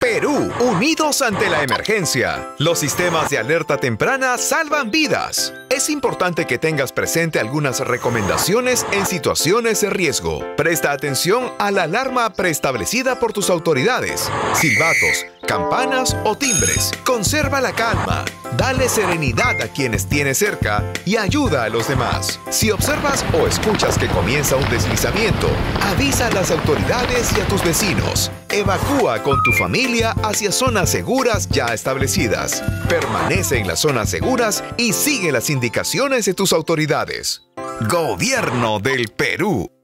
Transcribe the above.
Perú, unidos ante la emergencia. Los sistemas de alerta temprana salvan vidas. Es importante que tengas presente algunas recomendaciones en situaciones de riesgo. Presta atención a la alarma preestablecida por tus autoridades. Silbatos, campanas o timbres. Conserva la calma. Dale serenidad a quienes tienes cerca y ayuda a los demás. Si observas o escuchas que comienza un deslizamiento, avisa a las autoridades y a tus vecinos. Evacúa con tu familia hacia zonas seguras ya establecidas. Permanece en las zonas seguras y sigue las indicaciones de tus autoridades. Gobierno del Perú.